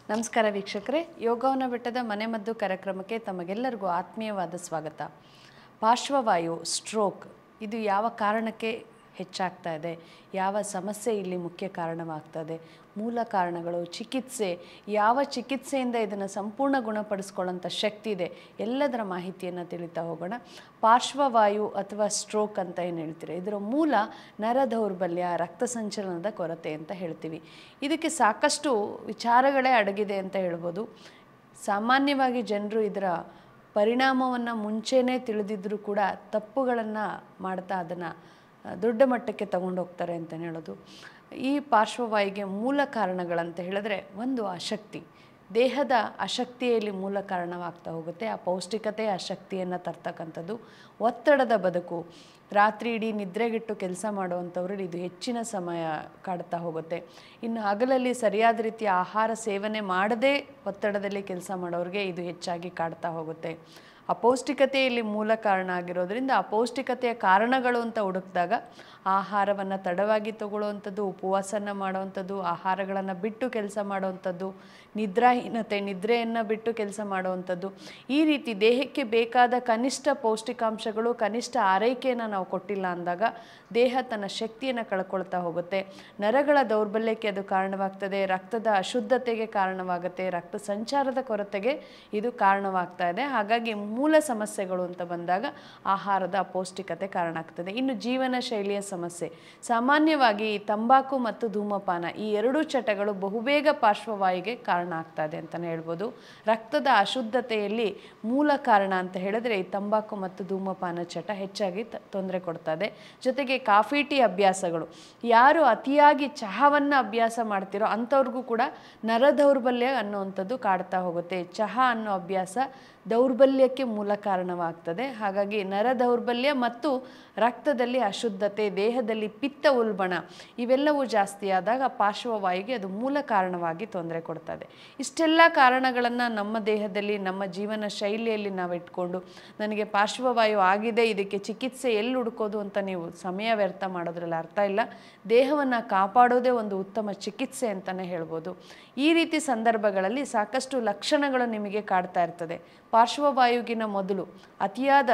ನಮಸ್ಕಾರ ವೀಕ್ಷಕರೇ, ಯೋಗವನ ಬೆಟ್ಟದ ಮನೆಮದ್ದು ಕಾರ್ಯಕ್ರಮಕ್ಕೆ ತಮಗೆಲ್ಲರಿಗೂ ಆತ್ಮೀಯವಾದ ಸ್ವಾಗತ. ಪಾರ್ಶ್ವವಾಯು, ಸ್ಟ್ರೋಕ್ ಇದು ಯಾವ ಕಾರಣಕ್ಕೆ ಹೆಚ್ಚಾಗ್ತಾ ಇದೆ, ಯಾವ ಸಮಸ್ಯೆ ಇಲ್ಲಿ ಮುಖ್ಯ ಕಾರಣವಾಗ್ತದೆ, ಮೂಲ ಕಾರಣಗಳು, ಚಿಕಿತ್ಸೆ, ಯಾವ ಚಿಕಿತ್ಸೆಯಿಂದ ಇದನ್ನು ಸಂಪೂರ್ಣ ಗುಣಪಡಿಸ್ಕೊಳ್ಳೋಂಥ ಶಕ್ತಿ ಇದೆ, ಎಲ್ಲದರ ಮಾಹಿತಿಯನ್ನು ತಿಳಿತಾ ಹೋಗೋಣ. ಪಾರ್ಶ್ವವಾಯು ಅಥವಾ ಸ್ಟ್ರೋಕ್ ಅಂತ ಏನು ಹೇಳ್ತೀರಿ, ಇದರ ಮೂಲ ನರ ದೌರ್ಬಲ್ಯ, ರಕ್ತ ಸಂಚಲನದ ಕೊರತೆ ಅಂತ ಹೇಳ್ತೀವಿ. ಇದಕ್ಕೆ ಸಾಕಷ್ಟು ವಿಚಾರಗಳೇ ಅಡಗಿದೆ ಅಂತ ಹೇಳ್ಬೋದು. ಸಾಮಾನ್ಯವಾಗಿ ಜನರು ಇದರ ಪರಿಣಾಮವನ್ನು ಮುಂಚೆನೇ ತಿಳಿದಿದ್ದರೂ ಕೂಡ ತಪ್ಪುಗಳನ್ನು ಮಾಡ್ತಾ ಅದನ್ನು ದೊಡ್ಡ ಮಟ್ಟಕ್ಕೆ ತಗೊಂಡು ಹೋಗ್ತಾರೆ ಅಂತ ಹೇಳೋದು. ಈ ಪಾರ್ಶ್ವವಾಯುಗೆ ಮೂಲ ಕಾರಣಗಳಂತ ಹೇಳಿದ್ರೆ, ಒಂದು ಅಶಕ್ತಿ, ದೇಹದ ಅಶಕ್ತಿಯಲ್ಲಿ ಮೂಲ ಕಾರಣವಾಗ್ತಾ ಹೋಗುತ್ತೆ. ಆ ಪೌಷ್ಟಿಕತೆ ಅಶಕ್ತಿಯನ್ನು ತರ್ತಕ್ಕಂಥದ್ದು, ಒತ್ತಡದ ಬದುಕು, ರಾತ್ರಿ ಇಡೀ ನಿದ್ರೆಗೆಟ್ಟು ಕೆಲಸ ಮಾಡುವಂಥವ್ರಲ್ಲಿ ಇದು ಹೆಚ್ಚಿನ ಸಮಯ ಕಾಡ್ತಾ ಹೋಗುತ್ತೆ. ಇನ್ನು ಹಗಲಲ್ಲಿ ಸರಿಯಾದ ರೀತಿಯ ಆಹಾರ ಸೇವನೆ ಮಾಡದೇ ಒತ್ತಡದಲ್ಲಿ ಕೆಲಸ ಮಾಡೋರಿಗೆ ಇದು ಹೆಚ್ಚಾಗಿ ಕಾಡ್ತಾ ಹೋಗುತ್ತೆ. ಅಪೌಷ್ಟಿಕತೆಯಲ್ಲಿ ಮೂಲ ಕಾರಣ ಆಗಿರೋದ್ರಿಂದ ಅಪೌಷ್ಟಿಕತೆಯ ಕಾರಣಗಳು ಅಂತ ಹುಡುಕಿದಾಗ ಆಹಾರವನ್ನು ತಡವಾಗಿ ತಗೊಳ್ಳುವಂಥದ್ದು, ಉಪವಾಸನ ಮಾಡುವಂಥದ್ದು, ಆಹಾರಗಳನ್ನು ಬಿಟ್ಟು ಕೆಲಸ ಮಾಡುವಂಥದ್ದು, ನಿದ್ರಾಹೀನತೆ, ನಿದ್ರೆಯನ್ನು ಬಿಟ್ಟು ಕೆಲಸ ಮಾಡುವಂಥದ್ದು, ಈ ರೀತಿ ದೇಹಕ್ಕೆ ಬೇಕಾದ ಕನಿಷ್ಠ ಪೌಷ್ಟಿಕಾಂಶಗಳು, ಕನಿಷ್ಠ ಆರೈಕೆಯನ್ನು ನಾವು ಕೊಟ್ಟಿಲ್ಲ ಅಂದಾಗ ದೇಹ ತನ್ನ ಶಕ್ತಿಯನ್ನು ಕಳ್ಕೊಳ್ತಾ ಹೋಗುತ್ತೆ. ನರಗಳ ದೌರ್ಬಲ್ಯಕ್ಕೆ ಅದು ಕಾರಣವಾಗ್ತದೆ, ರಕ್ತದ ಅಶುದ್ಧತೆಗೆ ಕಾರಣವಾಗುತ್ತೆ, ರಕ್ತ ಸಂಚಾರದ ಕೊರತೆಗೆ ಇದು ಕಾರಣವಾಗ್ತಾ ಇದೆ. ಹಾಗಾಗಿ ಮೂಲ ಸಮಸ್ಯೆಗಳು ಅಂತ ಬಂದಾಗ ಆಹಾರದ ಅಪೌಷ್ಟಿಕತೆ ಕಾರಣ ಆಗ್ತದೆ. ಇನ್ನು ಜೀವನ ಶೈಲಿಯ ಸಮಸ್ಯೆ, ಸಾಮಾನ್ಯವಾಗಿ ತಂಬಾಕು ಮತ್ತು ಧೂಮಪಾನ ಈ ಎರಡೂ ಚಟಗಳು ಬಹುಬೇಗ ಪಾರ್ಶ್ವವಾಯುಗೆ ಕಾರಣ ಆಗ್ತಾ ಇದೆ ಅಂತಲೇ ಹೇಳ್ಬೋದು. ರಕ್ತದ ಅಶುದ್ಧತೆಯಲ್ಲಿ ಮೂಲ ಕಾರಣ ಅಂತ ಹೇಳಿದ್ರೆ ಈ ತಂಬಾಕು ಮತ್ತು ಧೂಮಪಾನ ಚಟ ಹೆಚ್ಚಾಗಿ ತೊಂದರೆ ಕೊಡ್ತಾ ಇದೆ. ಜೊತೆಗೆ ಕಾಫಿ ಟೀ ಅಭ್ಯಾಸಗಳು, ಯಾರು ಅತಿಯಾಗಿ ಚಹಾವನ್ನು ಅಭ್ಯಾಸ ಮಾಡ್ತಿರೋ ಅಂಥವ್ರಿಗೂ ಕೂಡ ನರ ದೌರ್ಬಲ್ಯ ಅನ್ನುವಂಥದ್ದು ಕಾಡ್ತಾ ಹೋಗುತ್ತೆ. ಚಹಾ ಅನ್ನೋ ಅಭ್ಯಾಸ ದೌರ್ಬಲ್ಯಕ್ಕೆ ಮೂಲ ಕಾರಣವಾಗ್ತದೆ. ಹಾಗಾಗಿ ನರ ದೌರ್ಬಲ್ಯ ಮತ್ತು ರಕ್ತದಲ್ಲಿ ಅಶುದ್ಧತೆ, ದೇಹದಲ್ಲಿ ಪಿತ್ತ ಉಲ್ಬಣ ಇವೆಲ್ಲವೂ ಜಾಸ್ತಿ ಆದಾಗ ಪಾರ್ಶ್ವವಾಯುಗೆ ಅದು ಮೂಲ ಕಾರಣವಾಗಿ ತೊಂದರೆ ಕೊಡ್ತದೆ. ಇಷ್ಟೆಲ್ಲ ಕಾರಣಗಳನ್ನು ನಮ್ಮ ದೇಹದಲ್ಲಿ, ನಮ್ಮ ಜೀವನ ಶೈಲಿಯಲ್ಲಿ ನಾವು ಇಟ್ಕೊಂಡು ನನಗೆ ಪಾರ್ಶ್ವವಾಯು ಆಗಿದೆ, ಇದಕ್ಕೆ ಚಿಕಿತ್ಸೆ ಎಲ್ಲಿ ಹುಡ್ಕೋದು ಅಂತ ನೀವು ಸಮಯ ವ್ಯರ್ಥ ಮಾಡೋದ್ರಲ್ಲಿ ಅರ್ಥ ಇಲ್ಲ. ದೇಹವನ್ನು ಕಾಪಾಡೋದೇ ಒಂದು ಉತ್ತಮ ಚಿಕಿತ್ಸೆ ಅಂತಲೇ ಹೇಳ್ಬೋದು. ಈ ರೀತಿ ಸಂದರ್ಭಗಳಲ್ಲಿ ಸಾಕಷ್ಟು ಲಕ್ಷಣಗಳು ನಿಮಗೆ ಕಾಡ್ತಾ ಇರ್ತದೆ. ಪಾರ್ಶ್ವವಾಯುಗಿನ ಮೊದಲು ಅತಿಯಾದ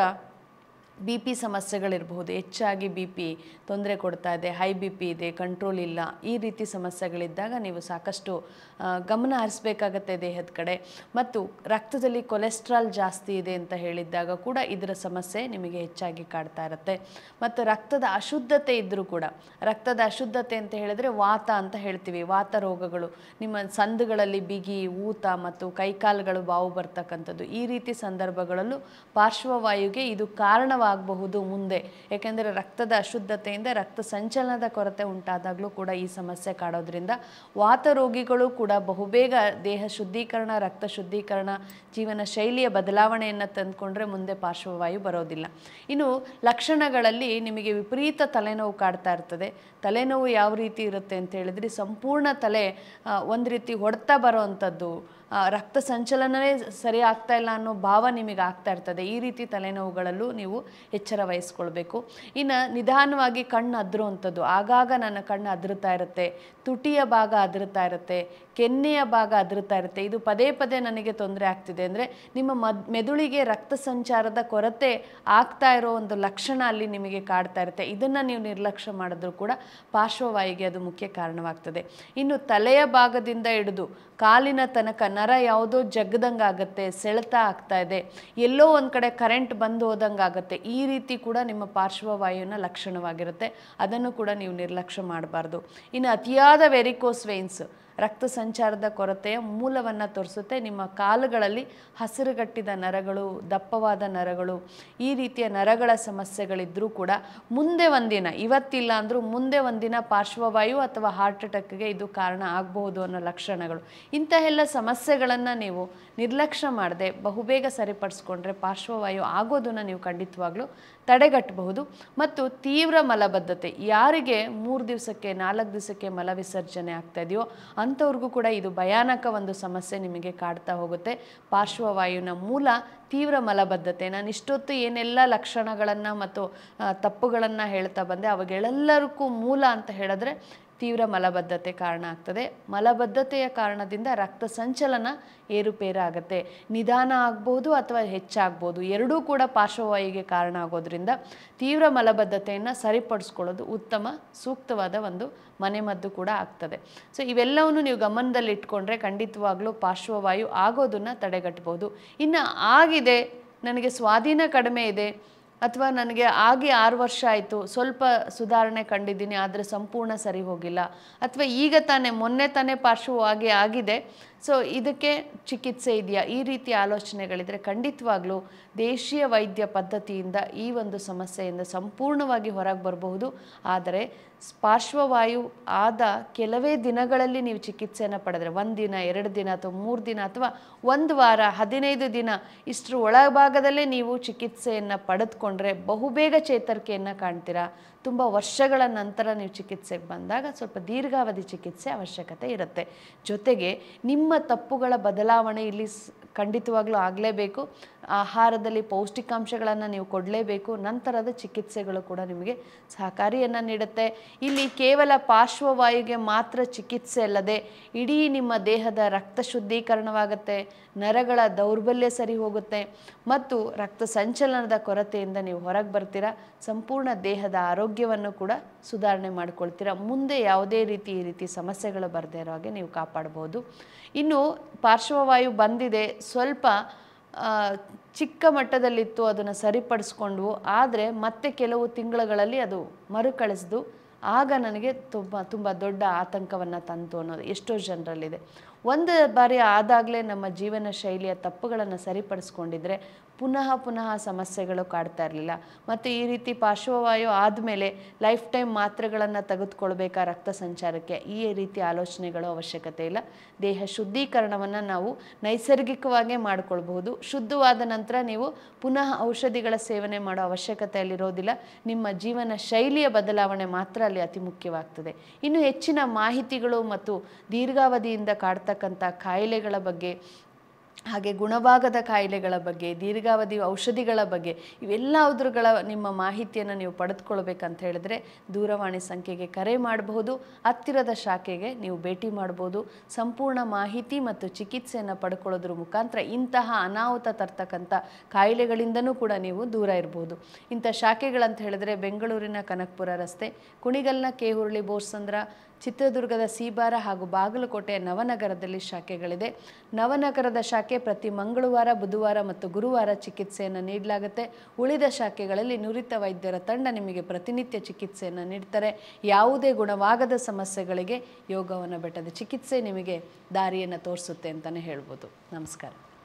BP ಸಮಸ್ಯೆಗಳಿರಬಹುದು, ಹೆಚ್ಚಾಗಿ BP ತೊಂದರೆ ಕೊಡ್ತಾ ಇದೆ, ಹೈ BP ಇದೆ, ಕಂಟ್ರೋಲ್ ಇಲ್ಲ, ಈ ರೀತಿ ಸಮಸ್ಯೆಗಳಿದ್ದಾಗ ನೀವು ಸಾಕಷ್ಟು ಗಮನ ಹರಿಸಬೇಕಾಗತ್ತೆ ದೇಹದ ಕಡೆ. ಮತ್ತು ರಕ್ತದಲ್ಲಿ ಕೊಲೆಸ್ಟ್ರಾಲ್ ಜಾಸ್ತಿ ಇದೆ ಅಂತ ಹೇಳಿದ್ದಾಗ ಕೂಡ ಇದರ ಸಮಸ್ಯೆ ನಿಮಗೆ ಹೆಚ್ಚಾಗಿ ಕಾಡ್ತಾ ಇರುತ್ತೆ. ಮತ್ತು ರಕ್ತದ ಅಶುದ್ಧತೆ ಇದ್ದರೂ ಕೂಡ, ರಕ್ತದ ಅಶುದ್ಧತೆ ಅಂತ ಹೇಳಿದ್ರೆ ವಾತ ಅಂತ ಹೇಳ್ತೀವಿ, ವಾತ ರೋಗಗಳು, ನಿಮ್ಮ ಸಂದುಗಳಲ್ಲಿ ಬಿಗಿ, ಊತ ಮತ್ತು ಕೈಕಾಲುಗಳು ಬಾವು ಬರ್ತಕ್ಕಂಥದ್ದು, ಈ ರೀತಿ ಸಂದರ್ಭಗಳಲ್ಲೂ ಪಾರ್ಶ್ವವಾಯುಗೆ ಇದು ಕಾರಣವಾಗಬಹುದು ಮುಂದೆ. ಯಾಕೆಂದರೆ ರಕ್ತದ ಅಶುದ್ಧತೆಯಿಂದ ರಕ್ತ ಸಂಚಲನದ ಕೊರತೆ ಉಂಟಾದಾಗಲೂ ಕೂಡ ಈ ಸಮಸ್ಯೆ ಕಾಡೋದ್ರಿಂದ ವಾತ ರೋಗಿಗಳು ಕೂಡ ಬಹುಬೇಗ ದೇಹ ಶುದ್ಧೀಕರಣ, ರಕ್ತ ಶುದ್ಧೀಕರಣ, ಜೀವನ ಶೈಲಿಯ ಬದಲಾವಣೆಯನ್ನು ತಂದುಕೊಂಡ್ರೆ ಮುಂದೆ ಪಾರ್ಶ್ವವಾಯು ಬರೋದಿಲ್ಲ. ಇನ್ನು ಲಕ್ಷಣಗಳಲ್ಲಿ ನಿಮಗೆ ವಿಪರೀತ ತಲೆನೋವು ಕಾಡ್ತಾ ಇರ್ತದೆ. ತಲೆನೋವು ಯಾವ ರೀತಿ ಇರುತ್ತೆ ಅಂತ ಹೇಳಿದ್ರೆ, ಸಂಪೂರ್ಣ ತಲೆ ಒಂದು ರೀತಿ ಹೊಡ್ತಾ ಬರೋವಂಥದ್ದು, ರಕ್ತ ಸಂಚಲನವೇ ಸರಿ ಆಗ್ತಾ ಇಲ್ಲ ಅನ್ನೋ ಭಾವ ನಿಮಗೆ ಆಗ್ತಾ ಇರ್ತದೆ. ಈ ರೀತಿ ತಲೆನೋವುಗಳಲ್ಲೂ ನೀವು ಎಚ್ಚರ ವಹಿಸ್ಕೊಳ್ಬೇಕು. ಇನ್ನು ನಿಧಾನವಾಗಿ ಕಣ್ಣು ಅದ್ರುವಂಥದ್ದು, ಆಗಾಗ ನನ್ನ ಕಣ್ಣು ಅದ್ರುತ್ತಾ ಇರುತ್ತೆ, ತುಟಿಯ ಭಾಗ ಅದ್ರುತ್ತಾ ಇರುತ್ತೆ, ಕೆನ್ನೆಯ ಭಾಗ ಅದ್ರುತ್ತಾ ಇರುತ್ತೆ, ಇದು ಪದೇ ಪದೇ ನನಗೆ ತೊಂದರೆ ಆಗ್ತಿದೆ ಅಂದರೆ ನಿಮ್ಮ ಮೆದುಳಿಗೆ ರಕ್ತ ಸಂಚಾರದ ಕೊರತೆ ಆಗ್ತಾ ಇರೋ ಒಂದು ಲಕ್ಷಣ ಅಲ್ಲಿ ನಿಮಗೆ ಕಾಡ್ತಾ ಇರುತ್ತೆ. ಇದನ್ನು ನೀವು ನಿರ್ಲಕ್ಷ್ಯ ಮಾಡಿದ್ರೂ ಕೂಡ ಪಾರ್ಶ್ವವಾಯುಗೆ ಅದು ಮುಖ್ಯ ಕಾರಣವಾಗ್ತದೆ. ಇನ್ನು ತಲೆಯ ಭಾಗದಿಂದ ಹಿಡಿದು ಕಾಲಿನ ತನಕ ನರ ಯಾವುದೋ ಜಗ್ದಂಗೆ ಆಗುತ್ತೆ, ಸೆಳೆತ ಆಗ್ತಾ ಇದೆ, ಎಲ್ಲೋ ಒಂದು ಕಡೆ ಕರೆಂಟ್ ಬಂದು ಹೋದಂಗೆ ಆಗುತ್ತೆ, ಈ ರೀತಿ ಕೂಡ ನಿಮ್ಮ ಪಾರ್ಶ್ವವಾಯುವಿನ ಲಕ್ಷಣವಾಗಿರುತ್ತೆ. ಅದನ್ನು ಕೂಡ ನೀವು ನಿರ್ಲಕ್ಷ್ಯ ಮಾಡಬಾರ್ದು. ಇನ್ನು ಅತಿಯಾದ ವೆರಿಕೋಸ್ ವೇನ್ಸ್, ರಕ್ತ ಸಂಚಾರದ ಕೊರತೆಯ ಮೂಲವನ್ನು ತೋರಿಸುತ್ತೆ. ನಿಮ್ಮ ಕಾಲುಗಳಲ್ಲಿ ಹಸಿರುಗಟ್ಟಿದ ನರಗಳು, ದಪ್ಪವಾದ ನರಗಳು, ಈ ರೀತಿಯ ನರಗಳ ಸಮಸ್ಯೆಗಳಿದ್ದರೂ ಕೂಡ ಮುಂದೆ ಒಂದಿನ, ಇವತ್ತಿಲ್ಲ ಅಂದರೂ ಮುಂದೆ ಒಂದಿನ ಪಾರ್ಶ್ವವಾಯು ಅಥವಾ ಹಾರ್ಟ್ ಅಟ್ಯಾಕ್ಗೆ ಇದು ಕಾರಣ ಆಗಬಹುದು ಅನ್ನೋ ಲಕ್ಷಣಗಳು. ಇಂತಹ ಸಮಸ್ಯೆಗಳನ್ನು ನೀವು ನಿರ್ಲಕ್ಷ್ಯ ಮಾಡದೆ ಬಹುಬೇಗ ಸರಿಪಡಿಸ್ಕೊಂಡ್ರೆ ಪಾರ್ಶ್ವವಾಯು ಆಗೋದನ್ನು ನೀವು ಖಂಡಿತವಾಗ್ಲೂ ತಡೆಗಟ್ಟಬಹುದು. ಮತ್ತು ತೀವ್ರ ಮಲಬದ್ಧತೆ, ಯಾರಿಗೆ 3 ದಿವಸಕ್ಕೆ 4 ದಿವಸಕ್ಕೆ ಮಲ ವಿಸರ್ಜನೆ ಆಗ್ತಾ ಇದೆಯೋ ಅಂಥವ್ರಿಗೂ ಕೂಡ ಇದು ಭಯಾನಕ ಒಂದು ಸಮಸ್ಯೆ ನಿಮಗೆ ಕಾಡ್ತಾ ಹೋಗುತ್ತೆ. ಪಾರ್ಶ್ವವಾಯುವಿನ ಮೂಲ ತೀವ್ರ ಮಲಬದ್ಧತೆ. ನಾನು ಇಷ್ಟೊತ್ತು ಏನೆಲ್ಲ ಲಕ್ಷಣಗಳನ್ನು ಮತ್ತು ತಪ್ಪುಗಳನ್ನು ಹೇಳ್ತಾ ಬಂದೆ, ಅವಾಗೆಲ್ಲರಿಗೂ ಮೂಲ ಅಂತ ಹೇಳಿದ್ರೆ ತೀವ್ರ ಮಲಬದ್ಧತೆ ಕಾರಣ ಆಗ್ತದೆ. ಮಲಬದ್ಧತೆಯ ಕಾರಣದಿಂದ ರಕ್ತ ಸಂಚಲನ ಏರುಪೇರಾಗುತ್ತೆ. ನಿಧಾನ ಆಗ್ಬೋದು ಅಥವಾ ಹೆಚ್ಚಾಗ್ಬೋದು, ಎರಡೂ ಕೂಡ ಪಾರ್ಶ್ವವಾಯುವಿಗೆ ಕಾರಣ ಆಗೋದ್ರಿಂದ ತೀವ್ರ ಮಲಬದ್ಧತೆಯನ್ನು ಸರಿಪಡಿಸ್ಕೊಳ್ಳೋದು ಉತ್ತಮ ಸೂಕ್ತವಾದ ಒಂದು ಮನೆಮದ್ದು ಕೂಡ ಆಗ್ತದೆ. ಸೊ ಇವೆಲ್ಲವನ್ನು ನೀವು ಗಮನದಲ್ಲಿಟ್ಕೊಂಡ್ರೆ ಖಂಡಿತವಾಗ್ಲೂ ಪಾರ್ಶ್ವವಾಯು ಆಗೋದನ್ನು ತಡೆಗಟ್ಬೋದು. ಇನ್ನು ಆಗಿದೆ, ನನಗೆ ಸ್ವಾಧೀನ ಕಡಿಮೆ ಇದೆ, ಅಥವಾ ನನಗೆ ಆಗಿ 6 ವರ್ಷ ಆಯಿತು, ಸ್ವಲ್ಪ ಸುಧಾರಣೆ ಕಂಡಿದ್ದೀನಿ ಆದರೆ ಸಂಪೂರ್ಣ ಸರಿ ಹೋಗಿಲ್ಲ, ಅಥವಾ ಈಗ ಮೊನ್ನೆ ತಾನೇ ಪಾರ್ಶ್ವವಾಗಿ ಆಗಿದೆ, ಸೊ ಇದಕ್ಕೆ ಚಿಕಿತ್ಸೆ ಇದೆಯಾ, ಈ ರೀತಿ ಆಲೋಚನೆಗಳಿದ್ರೆ ಖಂಡಿತವಾಗ್ಲೂ ದೇಶೀಯ ವೈದ್ಯ ಪದ್ಧತಿಯಿಂದ ಈ ಒಂದು ಸಮಸ್ಯೆಯಿಂದ ಸಂಪೂರ್ಣವಾಗಿ ಹೊರಗೆ ಬರಬಹುದು. ಆದರೆ ಪಾರ್ಶ್ವವಾಯು ಆದ ಕೆಲವೇ ದಿನಗಳಲ್ಲಿ ನೀವು ಚಿಕಿತ್ಸೆಯನ್ನು ಪಡೆದರೆ, 1 ದಿನ 2 ದಿನ ಅಥವಾ 3 ದಿನ ಅಥವಾ 1 ವಾರ 15 ದಿನ ಇಷ್ಟರ ಒಳಭಾಗದಲ್ಲೇ ನೀವು ಚಿಕಿತ್ಸೆಯನ್ನು ಪಡೆದುಕೊಂಡ್ರೆ ಬಹುಬೇಗ ಚೇತರಿಕೆಯನ್ನು ಕಾಣ್ತೀರಾ. ತುಂಬ ವರ್ಷಗಳ ನಂತರ ನೀವು ಚಿಕಿತ್ಸೆಗೆ ಬಂದಾಗ ಸ್ವಲ್ಪ ದೀರ್ಘಾವಧಿ ಚಿಕಿತ್ಸೆ ಅವಶ್ಯಕತೆ ಇರುತ್ತೆ. ಜೊತೆಗೆ ನಿಮ್ಮ ತಪ್ಪುಗಳ ಬದಲಾವಣೆ ಇಲ್ಲಿ ಖಂಡಿತವಾಗ್ಲೂ ಆಗಲೇಬೇಕು. ಆಹಾರದಲ್ಲಿ ಪೌಷ್ಟಿಕಾಂಶಗಳನ್ನು ನೀವು ಕೊಡಲೇಬೇಕು. ನಂತರದ ಚಿಕಿತ್ಸೆಗಳು ಕೂಡ ನಿಮಗೆ ಸಹಕಾರಿಯನ್ನು ನೀಡುತ್ತೆ. ಇಲ್ಲಿ ಕೇವಲ ಪಾರ್ಶ್ವವಾಯುಗೆ ಮಾತ್ರ ಚಿಕಿತ್ಸೆ ಅಲ್ಲದೆ ಇಡೀ ನಿಮ್ಮ ದೇಹದ ರಕ್ತ ಶುದ್ಧೀಕರಣವಾಗುತ್ತೆ, ನರಗಳ ದೌರ್ಬಲ್ಯ ಸರಿ ಹೋಗುತ್ತೆ ಮತ್ತು ರಕ್ತ ಸಂಚಲನದ ಕೊರತೆಯಿಂದ ನೀವು ಹೊರಗೆ ಬರ್ತೀರಾ. ಸಂಪೂರ್ಣ ದೇಹದ ಆರೋಗ್ಯವನ್ನು ಕೂಡ ಸುಧಾರಣೆ ಮಾಡ್ಕೊಳ್ತೀರಾ. ಮುಂದೆ ಯಾವುದೇ ಈ ರೀತಿ ಸಮಸ್ಯೆಗಳು ಬರದೇ ಇರೋ ಹಾಗೆ ನೀವು ಕಾಪಾಡ್ಬೋದು. ಇನ್ನು ಪಾರ್ಶ್ವವಾಯು ಬಂದಿದೆ, ಸ್ವಲ್ಪ ಚಿಕ್ಕ ಮಟ್ಟದಲ್ಲಿತ್ತು, ಅದನ್ನು ಸರಿಪಡಿಸ್ಕೊಂಡ್ವು, ಆದರೆ ಮತ್ತೆ ಕೆಲವು ತಿಂಗಳುಗಳಲ್ಲಿ ಅದು ಮರುಕಳಿಸ್ದು ಆಗ ನನಗೆ ತುಂಬ ದೊಡ್ಡ ಆತಂಕವನ್ನು ತಂತು ಅನ್ನೋದು ಎಷ್ಟೋ ಜನರಲ್ಲಿದೆ. ಒಂದು ಬಾರಿ ಆದಾಗಲೇ ನಮ್ಮ ಜೀವನ ಶೈಲಿಯ ತಪ್ಪುಗಳನ್ನು ಸರಿಪಡಿಸ್ಕೊಂಡಿದ್ರೆ ಪುನಃ ಸಮಸ್ಯೆಗಳು ಕಾಡ್ತಾ ಇರಲಿಲ್ಲ. ಮತ್ತು ಈ ರೀತಿ ಪಾರ್ಶ್ವವಾಯು ಆದಮೇಲೆ ಲೈಫ್ ಟೈಮ್ ಮಾತ್ರೆಗಳನ್ನು ತೆಗೆದುಕೊಳ್ಬೇಕಾ ರಕ್ತ ಸಂಚಾರಕ್ಕೆ, ಈ ರೀತಿ ಆಲೋಚನೆಗಳು ಅವಶ್ಯಕತೆ ಇಲ್ಲ. ದೇಹ ಶುದ್ಧೀಕರಣವನ್ನು ನಾವು ನೈಸರ್ಗಿಕವಾಗೇ ಮಾಡಿಕೊಳ್ಬಹುದು. ಶುದ್ಧವಾದ ನಂತರ ನೀವು ಪುನಃ ಔಷಧಿಗಳ ಸೇವನೆ ಮಾಡೋ ಅವಶ್ಯಕತೆಯಲ್ಲಿರೋದಿಲ್ಲ. ನಿಮ್ಮ ಜೀವನ ಶೈಲಿಯ ಬದಲಾವಣೆ ಮಾತ್ರ ಅಲ್ಲಿ ಅತಿ ಮುಖ್ಯವಾಗ್ತದೆ. ಇನ್ನು ಹೆಚ್ಚಿನ ಮಾಹಿತಿಗಳು ಮತ್ತು ದೀರ್ಘಾವಧಿಯಿಂದ ಕಾಡ್ತಕ್ಕಂಥ ಕಾಯಿಲೆಗಳ ಬಗ್ಗೆ, ಹಾಗೆ ಗುಣವಾಗದ ಕಾಯಿಲೆಗಳ ಬಗ್ಗೆ, ದೀರ್ಘಾವಧಿ ಔಷಧಿಗಳ ಬಗ್ಗೆ, ಇವೆಲ್ಲವುಗಳ ನಿಮ್ಮ ಮಾಹಿತಿಯನ್ನು ನೀವು ಪಡೆದುಕೊಳ್ಬೇಕಂತ ಹೇಳಿದ್ರೆ ದೂರವಾಣಿ ಸಂಖ್ಯೆಗೆ ಕರೆ ಮಾಡಬಹುದು. ಹತ್ತಿರದ ಶಾಖೆಗೆ ನೀವು ಭೇಟಿ ಮಾಡ್ಬೋದು. ಸಂಪೂರ್ಣ ಮಾಹಿತಿ ಮತ್ತು ಚಿಕಿತ್ಸೆಯನ್ನು ಪಡ್ಕೊಳ್ಳೋದ್ರ ಮುಖಾಂತರ ಇಂತಹ ಅನಾಹುತ ತರ್ತಕ್ಕಂಥ ಕಾಯಿಲೆಗಳಿಂದನೂ ಕೂಡ ನೀವು ದೂರ ಇರ್ಬೋದು. ಇಂಥ ಶಾಖೆಗಳಂತ ಹೇಳಿದ್ರೆ ಬೆಂಗಳೂರಿನ ಕನಕಪುರ ರಸ್ತೆ, ಕುಣಿಗಲ್ನ ಕೇಹುರ್ಳಿ ಬೋರ್ಸಂದ್ರ, ಚಿತ್ರದುರ್ಗದ ಸೀಬಾರ ಹಾಗೂ ಬಾಗಲಕೋಟೆಯ ನವನಗರದಲ್ಲಿ ಶಾಖೆಗಳಿದೆ. ನವನಗರದ ಶಾಖೆ ಪ್ರತಿ ಮಂಗಳವಾರ, ಬುಧವಾರ ಮತ್ತು ಗುರುವಾರ ಚಿಕಿತ್ಸೆಯನ್ನು ನೀಡಲಾಗುತ್ತೆ. ಉಳಿದ ಶಾಖೆಗಳಲ್ಲಿ ನುರಿತ ವೈದ್ಯರ ತಂಡ ನಿಮಗೆ ಪ್ರತಿನಿತ್ಯ ಚಿಕಿತ್ಸೆಯನ್ನು ನೀಡ್ತಾರೆ. ಯಾವುದೇ ಗುಣವಾಗದ ಸಮಸ್ಯೆಗಳಿಗೆ ಯೋಗವನ ಬೆಟ್ಟದ ಚಿಕಿತ್ಸೆ ನಿಮಗೆ ದಾರಿಯನ್ನು ತೋರಿಸುತ್ತೆ ಅಂತಲೇ ಹೇಳ್ಬೋದು. ನಮಸ್ಕಾರ.